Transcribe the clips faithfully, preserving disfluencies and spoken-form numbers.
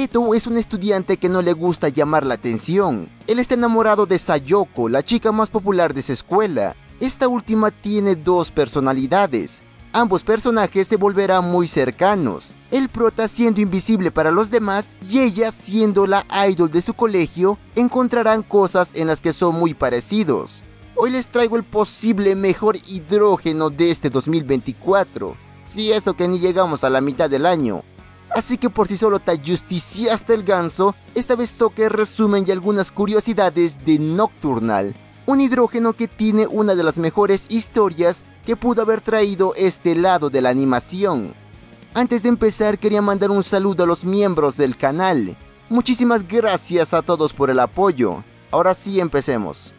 Etou es un estudiante que no le gusta llamar la atención. Él está enamorado de Sayoko, la chica más popular de su escuela. Esta última tiene dos personalidades. Ambos personajes se volverán muy cercanos, el prota siendo invisible para los demás y ella siendo la idol de su colegio, encontrarán cosas en las que son muy parecidos. Hoy les traigo el posible mejor hidrógeno de este dos mil veinticuatro, si eso que ni llegamos a la mitad del año. Así que por si solo te justiciaste el ganso, esta vez toca el resumen y algunas curiosidades de Nocturnal, un hidrógeno que tiene una de las mejores historias que pudo haber traído este lado de la animación. Antes de empezar quería mandar un saludo a los miembros del canal. Muchísimas gracias a todos por el apoyo. Ahora sí empecemos.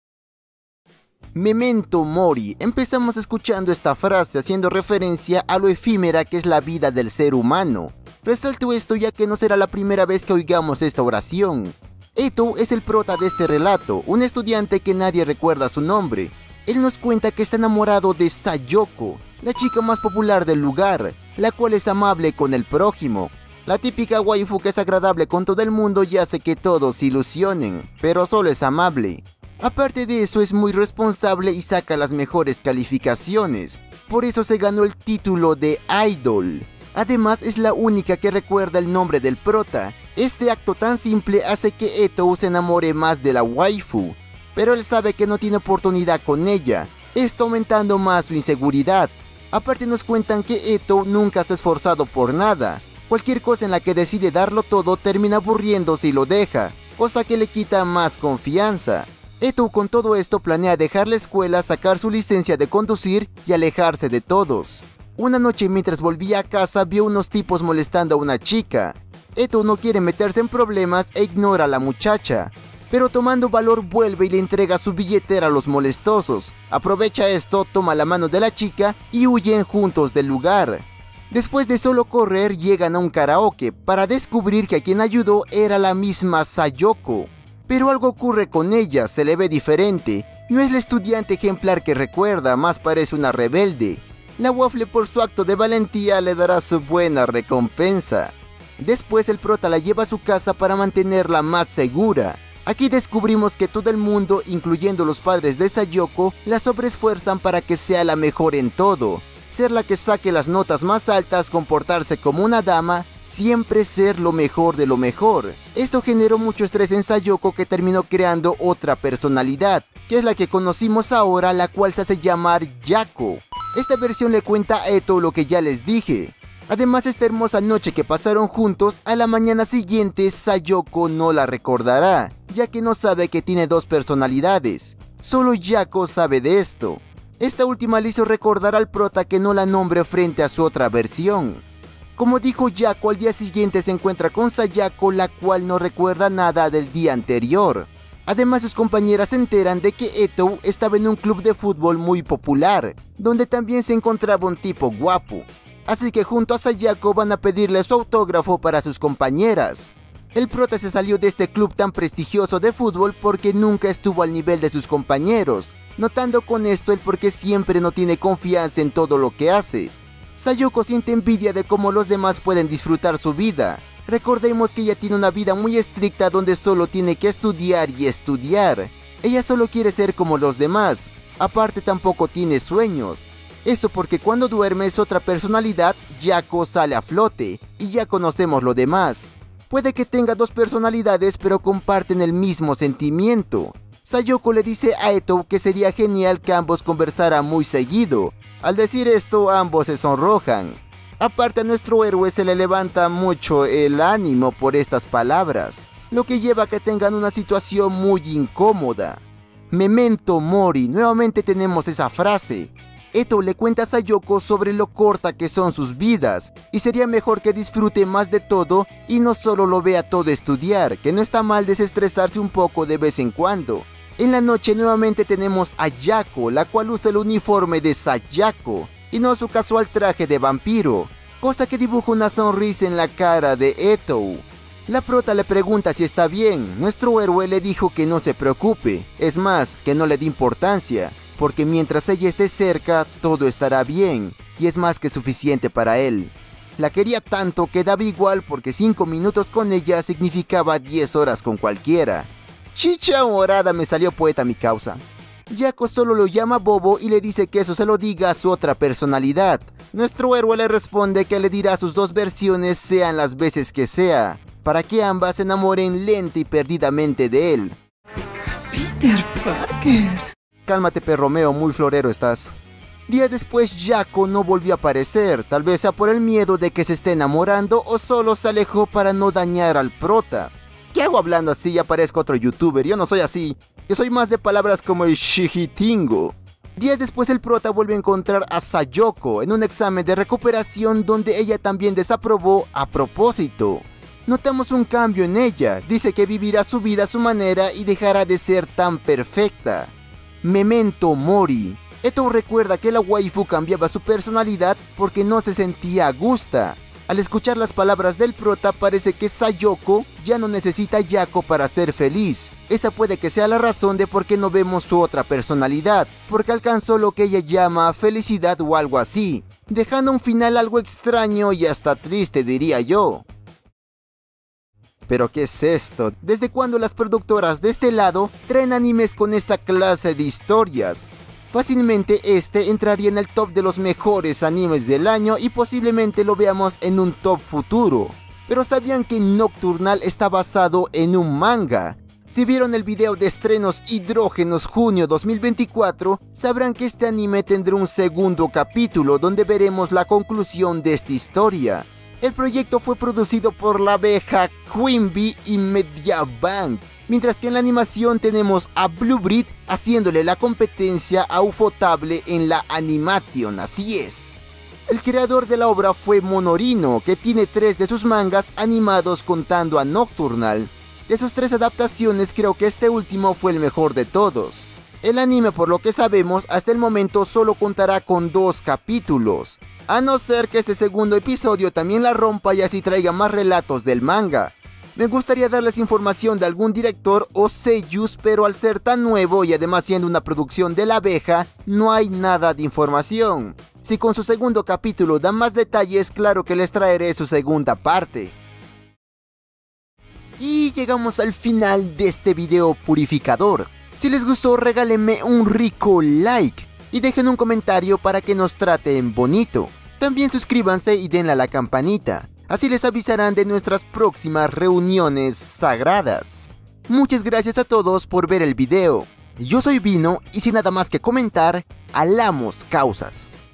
Memento Mori. Empezamos escuchando esta frase haciendo referencia a lo efímera que es la vida del ser humano. Resalto esto ya que no será la primera vez que oigamos esta oración. Etou es el prota de este relato, un estudiante que nadie recuerda su nombre. Él nos cuenta que está enamorado de Sayoko, la chica más popular del lugar, la cual es amable con el prójimo. La típica waifu que es agradable con todo el mundo y hace que todos se ilusionen, pero solo es amable. Aparte de eso es muy responsable y saca las mejores calificaciones, por eso se ganó el título de idol. Además es la única que recuerda el nombre del prota. Este acto tan simple hace que Etou se enamore más de la waifu, pero él sabe que no tiene oportunidad con ella, esto aumentando más su inseguridad. Aparte nos cuentan que Etou nunca se ha esforzado por nada, cualquier cosa en la que decide darlo todo termina aburriéndose y lo deja, cosa que le quita más confianza. Etou con todo esto planea dejar la escuela, sacar su licencia de conducir y alejarse de todos. Una noche mientras volvía a casa vio unos tipos molestando a una chica. Etou no quiere meterse en problemas e ignora a la muchacha, pero tomando valor vuelve y le entrega su billetera a los molestosos. Aprovecha esto, toma la mano de la chica y huyen juntos del lugar. Después de solo correr llegan a un karaoke para descubrir que a quien ayudó era la misma Sayoko. Pero algo ocurre con ella, se le ve diferente. No es la estudiante ejemplar que recuerda, más parece una rebelde. La waffle por su acto de valentía le dará su buena recompensa. Después el prota la lleva a su casa para mantenerla más segura. Aquí descubrimos que todo el mundo, incluyendo los padres de Sayoko, la sobreesfuerzan para que sea la mejor en todo. Ser la que saque las notas más altas, comportarse como una dama, siempre ser lo mejor de lo mejor. Esto generó mucho estrés en Sayoko que terminó creando otra personalidad, que es la que conocimos ahora, la cual se hace llamar Yako. Esta versión le cuenta a Etou lo que ya les dije. Además esta hermosa noche que pasaron juntos, a la mañana siguiente Sayoko no la recordará, ya que no sabe que tiene dos personalidades. Solo Yako sabe de esto. Esta última le hizo recordar al prota que no la nombre frente a su otra versión. Como dijo Yako, al día siguiente se encuentra con Sayako, la cual no recuerda nada del día anterior. Además sus compañeras se enteran de que Etou estaba en un club de fútbol muy popular, donde también se encontraba un tipo guapo. Así que junto a Sayako van a pedirle su autógrafo para sus compañeras. El prota se salió de este club tan prestigioso de fútbol porque nunca estuvo al nivel de sus compañeros, notando con esto el por qué siempre no tiene confianza en todo lo que hace. Sayoko siente envidia de cómo los demás pueden disfrutar su vida. Recordemos que ella tiene una vida muy estricta donde solo tiene que estudiar y estudiar. Ella solo quiere ser como los demás, aparte tampoco tiene sueños. Esto porque cuando duerme es otra personalidad, Yako sale a flote, y ya conocemos lo demás. Puede que tenga dos personalidades pero comparten el mismo sentimiento. Sayoko le dice a Etou que sería genial que ambos conversaran muy seguido. Al decir esto ambos se sonrojan. Aparte a nuestro héroe se le levanta mucho el ánimo por estas palabras, lo que lleva a que tengan una situación muy incómoda. Memento Mori, nuevamente tenemos esa frase. Etou le cuenta a Sayoko sobre lo corta que son sus vidas, y sería mejor que disfrute más de todo y no solo lo vea todo estudiar, que no está mal desestresarse un poco de vez en cuando. En la noche nuevamente tenemos a Yako, la cual usa el uniforme de Sayako, y no su casual traje de vampiro, cosa que dibuja una sonrisa en la cara de Etou. La prota le pregunta si está bien, nuestro héroe le dijo que no se preocupe, es más, que no le dé importancia, porque mientras ella esté cerca, todo estará bien, y es más que suficiente para él. La quería tanto que daba igual porque cinco minutos con ella significaba diez horas con cualquiera. Chicha morada, me salió poeta mi causa. Yako solo lo llama bobo y le dice que eso se lo diga a su otra personalidad. Nuestro héroe le responde que le dirá sus dos versiones sean las veces que sea, para que ambas se enamoren lenta y perdidamente de él. Peter Parker. Cálmate, perromeo, muy florero estás. Días después Yako no volvió a aparecer, tal vez sea por el miedo de que se esté enamorando o solo se alejó para no dañar al prota. ¿Qué hago hablando así? Ya parezco otro youtuber, yo no soy así. Yo soy más de palabras como el shijitingo. Días después el prota vuelve a encontrar a Sayoko en un examen de recuperación donde ella también desaprobó a propósito. Notamos un cambio en ella, dice que vivirá su vida a su manera y dejará de ser tan perfecta. Memento Mori. Esto recuerda que la waifu cambiaba su personalidad porque no se sentía a gusto. Al escuchar las palabras del prota parece que Sayoko ya no necesita a Yako para ser feliz. Esa puede que sea la razón de por qué no vemos su otra personalidad, porque alcanzó lo que ella llama felicidad o algo así, dejando un final algo extraño y hasta triste, diría yo. ¿Pero qué es esto? ¿Desde cuándo las productoras de este lado traen animes con esta clase de historias? Fácilmente este entraría en el top de los mejores animes del año y posiblemente lo veamos en un top futuro. Pero ¿sabían que Nocturnal está basado en un manga? Si vieron el video de estrenos Hidrógenos junio dos mil veinticuatro, sabrán que este anime tendrá un segundo capítulo donde veremos la conclusión de esta historia. El proyecto fue producido por la abeja Queen Bee y Mediabank, mientras que en la animación tenemos a Blue Breed haciéndole la competencia a Ufotable en la animation, así es. El creador de la obra fue Monorino, que tiene tres de sus mangas animados contando a Nocturnal. De sus tres adaptaciones creo que este último fue el mejor de todos. El anime, por lo que sabemos, hasta el momento solo contará con dos capítulos, a no ser que este segundo episodio también la rompa y así traiga más relatos del manga. Me gustaría darles información de algún director o seiyus, pero al ser tan nuevo y además siendo una producción de la abeja, no hay nada de información. Si con su segundo capítulo dan más detalles, claro que les traeré su segunda parte. Y llegamos al final de este video purificador. Si les gustó, regálenme un rico like y dejen un comentario para que nos traten bonito. También suscríbanse y denle a la campanita, así les avisarán de nuestras próximas reuniones sagradas. Muchas gracias a todos por ver el video. Yo soy Vino y sin nada más que comentar, alamos causas.